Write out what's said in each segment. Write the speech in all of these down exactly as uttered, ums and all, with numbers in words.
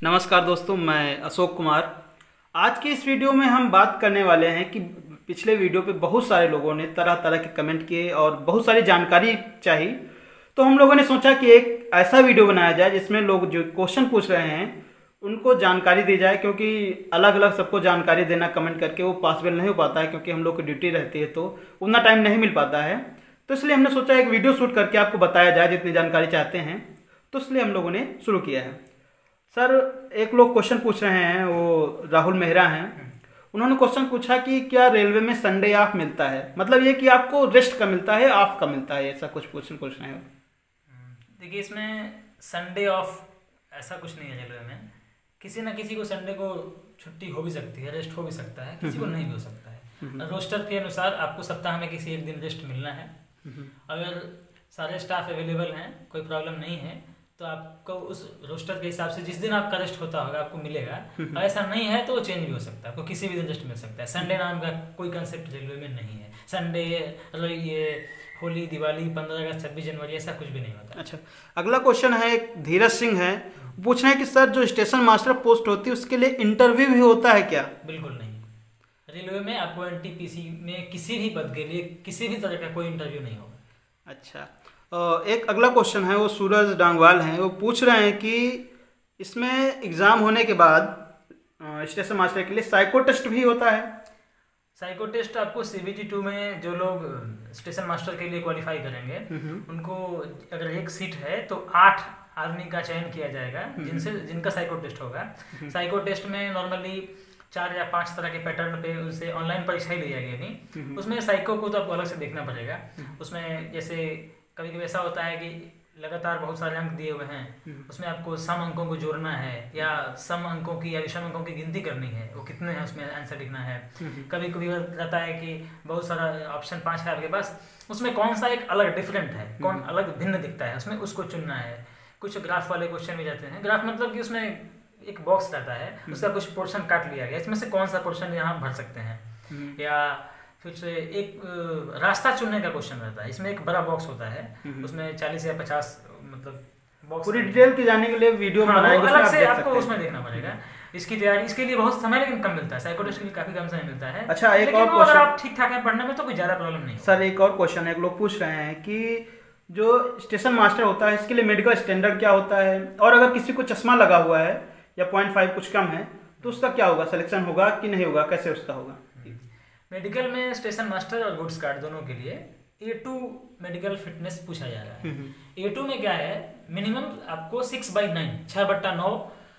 नमस्कार दोस्तों, मैं अशोक कुमार। आज की इस वीडियो में हम बात करने वाले हैं कि पिछले वीडियो पे बहुत सारे लोगों ने तरह तरह के कमेंट किए और बहुत सारी जानकारी चाहिए, तो हम लोगों ने सोचा कि एक ऐसा वीडियो बनाया जाए जिसमें लोग जो क्वेश्चन पूछ रहे हैं उनको जानकारी दी जाए, क्योंकि अलग अलग सबको जानकारी देना कमेंट करके वो पॉसिबल नहीं हो पाता है, क्योंकि हम लोग की ड्यूटी रहती है तो उतना टाइम नहीं मिल पाता है। तो इसलिए हमने सोचा एक वीडियो शूट करके आपको बताया जाए जितनी जानकारी चाहते हैं, तो इसलिए हम लोगों ने शुरू किया है। सर, एक लोग क्वेश्चन पूछ रहे हैं, वो राहुल मेहरा हैं। उन्होंने क्वेश्चन पूछा कि क्या रेलवे में संडे ऑफ मिलता है, मतलब ये कि आपको रेस्ट का मिलता है, ऑफ का मिलता है, ऐसा कुछ क्वेश्चन पूछ रहे हैं। देखिए, इसमें संडे ऑफ ऐसा कुछ नहीं है रेलवे में। किसी ना किसी को संडे को छुट्टी हो भी सकती है, रेस्ट हो भी सकता है, किसी को नहीं भी हो सकता है। रोस्टर के अनुसार आपको सप्ताह में किसी एक दिन रेस्ट मिलना है। अगर सारे स्टाफ अवेलेबल हैं, कोई प्रॉब्लम नहीं है, तो आपको उस रोस्टर के हिसाब से जिस दिन आपका रेस्ट होता होगा आपको मिलेगा। और ऐसा नहीं है तो वो चेंज भी हो सकता है, आपको किसी भी दिन रेस्ट मिल सकता है। संडे नाम का कोई कंसेप्ट रेलवे में नहीं है। संडे ये होली, दिवाली, पंद्रह अगस्त, छब्बीस जनवरी ऐसा कुछ भी नहीं होता। अच्छा, अगला क्वेश्चन है, धीरज सिंह है, पूछ रहे हैं कि सर जो स्टेशन मास्टर पोस्ट होती है उसके लिए इंटरव्यू भी होता है क्या? बिल्कुल नहीं। रेलवे में आपको एनटीपीसी में किसी भी पद के लिए किसी भी तरह का कोई इंटरव्यू नहीं होगा। अच्छा, एक अगला क्वेश्चन है, वो सूरज डांगवाल हैं, वो पूछ रहे हैं कि इसमें एग्ज़ाम होने के बाद स्टेशन मास्टर के लिए साइको टेस्ट भी होता है। साइको टेस्ट आपको सीबीटी टू में जो लोग स्टेशन मास्टर के लिए क्वालिफाई करेंगे उनको अगर एक सीट है तो आठ आदमी का चयन किया जाएगा जिनसे जिनका साइको टेस्ट होगा। साइको टेस्ट में नॉर्मली चार या पांच तरह के पैटर्न पे उनसे ऑनलाइन परीक्षा ही ली जाएगी नहीं। उसमें साइको को तो आपको अलग से देखना पड़ेगा। उसमें जैसे कभी कभी ऐसा होता है कि लगातार बहुत सारे अंक दिए हुए हैं, उसमें आपको सम अंकों को जोड़ना है या सम अंकों की या विषम अंकों की गिनती करनी है, वो कितने हैं उसमें आंसर लिखना है। कभी कभी रहता है कि बहुत सारा ऑप्शन पांच है आपके पास, उसमें कौन सा एक अलग डिफरेंट है, कौन अलग भिन्न दिखता है, उसमें उसको चुनना है। कुछ ग्राफ वाले क्वेश्चन भी जाते हैं। ग्राफ मतलब कि उसमें एक बॉक्स रहता है, उसका कुछ पोर्शन काट लिया गया, इसमें से कौन सा पोर्शन यहाँ भर सकते हैं। या फिर से एक रास्ता चुनने का क्वेश्चन रहता है, इसमें एक बड़ा बॉक्स होता है, उसमें चालीस या पचास मतलब बॉक्स। पूरी डिटेल की जाने के लिए वीडियो हाँ, बनाएंगे, अलग से आपको उसमें देखना पड़ेगा। इसकी तैयारी, इसके लिए बहुत समय लेकिन कम मिलता है। साइको टेस्ट के लिए काफी कम समय मिलता है। अच्छा, एक और क्वेश्चन, आप ठीक ठाक है पढ़ने में तो कोई ज्यादा प्रॉब्लम नहीं। सर, एक और क्वेश्चन है, लोग पूछ रहे हैं कि जो स्टेशन मास्टर होता है इसके लिए मेडिकल स्टैंडर्ड क्या होता है, और अगर किसी को चश्मा लगा हुआ है या पॉइंट फाइव कुछ कम है तो उसका क्या होगा, सिलेक्शन होगा कि नहीं होगा, कैसे उसका होगा? मेडिकल में स्टेशन मास्टर और गुड्स कार्ड दोनों के लिए ए टू मेडिकल फिटनेस पूछा जा रहा है। ए टू में क्या है, मिनिमम आपको सिक्स बाई नाइन छह बट्टा नौ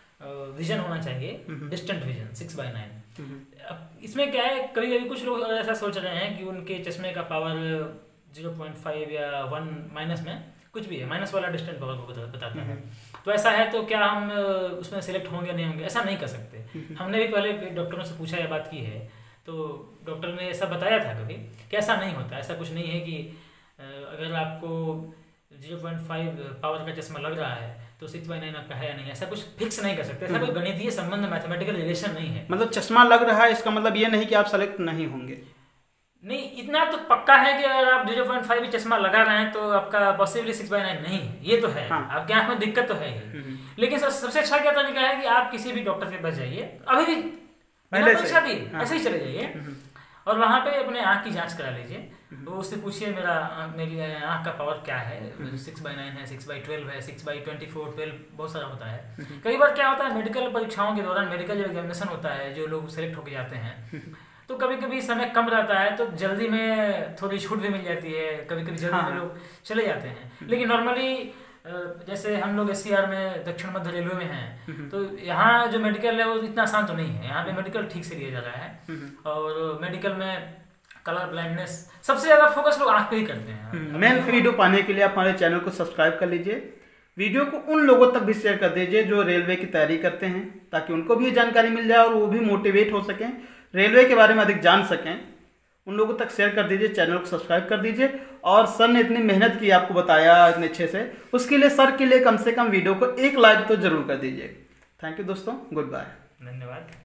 विजन होना चाहिए, distant vision six by nine. अब इसमें क्या है, कभी कभी कुछ लोग ऐसा सोच रहे हैं कि उनके चश्मे का पावर जीरो पॉइंट फाइव या वन माइनस में कुछ भी है, माइनस वाला डिस्टेंट पावर को बताता है। तो ऐसा है तो क्या हम उसमें सिलेक्ट होंगे नहीं होंगे, ऐसा नहीं कर सकते। हमने भी पहले डॉक्टरों से पूछा या बात की है, तो डॉक्टर ने ऐसा बताया था कभी कि ऐसा नहीं होता। ऐसा कुछ नहीं है कि अगर आपको जीरो पॉइंट फाइव पावर का चश्मा लग रहा है तो सिक्स बाई नाइन आपका है या नहीं, ऐसा कुछ फिक्स नहीं कर सकते। ऐसा कोई गणितीय संबंध, मैथमेटिकल रिलेशन नहीं है। मतलब चश्मा लग रहा है इसका मतलब ये नहीं कि आप सेलेक्ट नहीं होंगे। नहीं, इतना तो पक्का है कि अगर आप जीरो पॉइंट फाइव चश्मा लगा रहे हैं तो आपका पॉसिबली सिक्स बाई नाइन नहीं है, ये तो है। हाँ। आपके आंख में दिक्कत तो है ही। लेकिन सबसे अच्छा क्या तरीका है कि आप किसी भी डॉक्टर के पास जाइए, अभी भी परीक्षा दी ऐसे ही चले जाइए और वहाँ पे अपने आँख की जांच करा लीजिए। तो उससे पूछिए मेरा मेरी आँख का पावर क्या है, सिक्स बाई नाइन है, सिक्स बाई ट्वेल्व है, six by twenty four twelve बहुत सारा होता है। कई बार क्या होता है, मेडिकल परीक्षाओं के दौरान मेडिकल जो एग्जामिनेशन होता है, जो लोग सेलेक्ट होकर जाते हैं, तो कभी कभी समय कम रहता है तो जल्दी में थोड़ी छूट भी मिल जाती है, कभी कभी जल्दी में लोग चले जाते हैं। लेकिन नॉर्मली जैसे हम लोग एस सी आर में दक्षिण मध्य रेलवे में हैं, तो यहाँ जो मेडिकल है वो इतना आसान तो नहीं है। यहाँ पे मेडिकल ठीक से लिया जा रहा है और मेडिकल में कलर ब्लाइंडनेस सबसे ज्यादा फोकस लोग आँख पे ही करते हैं। मेन वीडियो पाने के लिए आप हमारे चैनल को सब्सक्राइब कर लीजिए, वीडियो को उन लोगों तक भी शेयर कर दीजिए जो रेलवे की तैयारी करते हैं, ताकि उनको भी जानकारी मिल जाए और वो भी मोटिवेट हो सकें, रेलवे के बारे में अधिक जान सकें। उन लोगों तक शेयर कर दीजिए, चैनल को सब्सक्राइब कर दीजिए। और सर ने इतनी मेहनत की, आपको बताया इतने अच्छे से, उसके लिए सर के लिए कम से कम वीडियो को एक लाइक तो जरूर कर दीजिए। थैंक यू दोस्तों, गुड बाय, धन्यवाद।